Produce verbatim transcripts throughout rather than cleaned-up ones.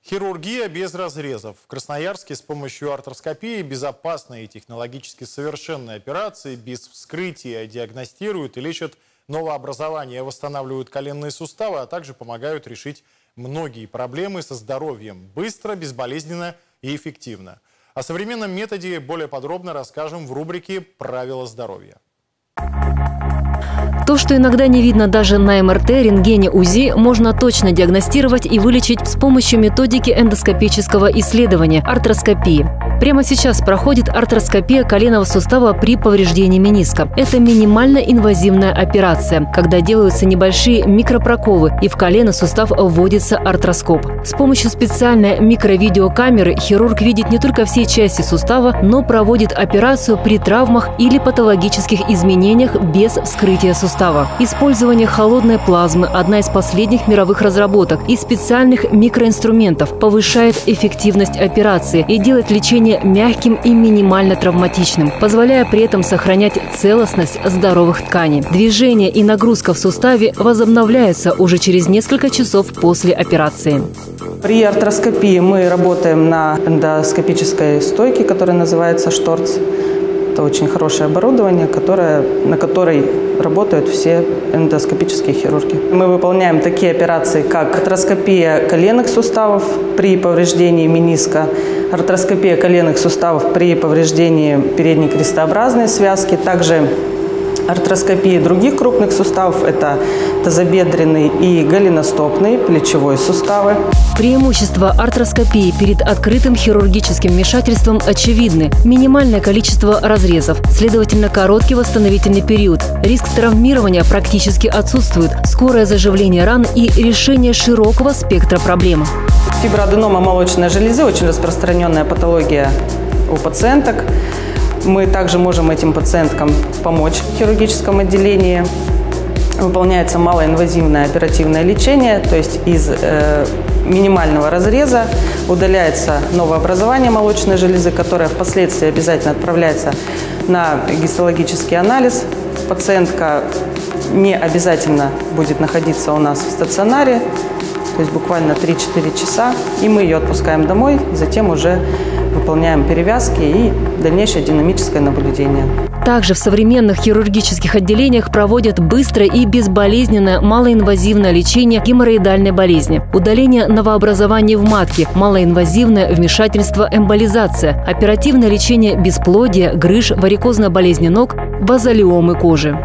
Хирургия без разрезов. В Красноярске с помощью артроскопии безопасные и технологически совершенные операции без вскрытия диагностируют и лечат новообразования, восстанавливают коленные суставы, а также помогают решить многие проблемы со здоровьем быстро, безболезненно и эффективно. О современном методе более подробно расскажем в рубрике «Правила здоровья». То, что иногда не видно даже на эм эр тэ, рентгене, УЗИ, можно точно диагностировать и вылечить с помощью методики эндоскопического исследования – артроскопии. Прямо сейчас проходит артроскопия коленного сустава при повреждении мениска. Это минимально инвазивная операция, когда делаются небольшие микропроколы и в коленный сустав вводится артроскоп. С помощью специальной микровидеокамеры хирург видит не только все части сустава, но проводит операцию при травмах или патологических изменениях без вскрытия сустава. Использование холодной плазмы – одна из последних мировых разработок, и специальных микроинструментов повышает эффективность операции и делает лечение мягким и минимально травматичным, позволяя при этом сохранять целостность здоровых тканей. Движение и нагрузка в суставе возобновляются уже через несколько часов после операции. При артроскопии мы работаем на эндоскопической стойке, которая называется «Шторц». Это очень хорошее оборудование, которое, на которой работают все эндоскопические хирурги. Мы выполняем такие операции, как артроскопия коленных суставов при повреждении мениска, артроскопия коленных суставов при повреждении передней крестообразной связки, также артроскопия других крупных суставов – это тазобедренный и голеностопный, плечевой суставы. Преимущества артроскопии перед открытым хирургическим вмешательством очевидны. Минимальное количество разрезов, следовательно, короткий восстановительный период. Риск травмирования практически отсутствует, скорое заживление ран и решение широкого спектра проблем. Фиброаденома молочной железы – очень распространенная патология у пациенток. Мы также можем этим пациенткам помочь в хирургическом отделении. Выполняется малоинвазивное оперативное лечение, то есть из э, минимального разреза удаляется новообразование молочной железы, которое впоследствии обязательно отправляется на гистологический анализ. Пациентка не обязательно будет находиться у нас в стационаре, то есть буквально три-четыре часа, и мы ее отпускаем домой, затем уже выполняем перевязки и дальнейшее динамическое наблюдение. Также в современных хирургических отделениях проводят быстрое и безболезненное малоинвазивное лечение геморроидальной болезни, удаление новообразований в матке, малоинвазивное вмешательство эмболизация, оперативное лечение бесплодия, грыж, варикозной болезни ног, базалиомы кожи.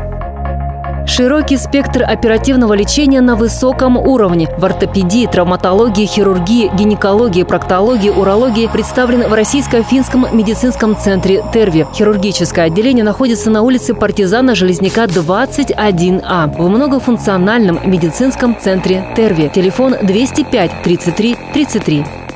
Широкий спектр оперативного лечения на высоком уровне. В ортопедии, травматологии, хирургии, гинекологии, проктологии, урологии представлен в Российско-финском медицинском центре Терви. Хирургическое отделение находится на улице Партизана Железняка, двадцать один А. В многофункциональном медицинском центре Терви. Телефон двести пять тридцать три тридцать три.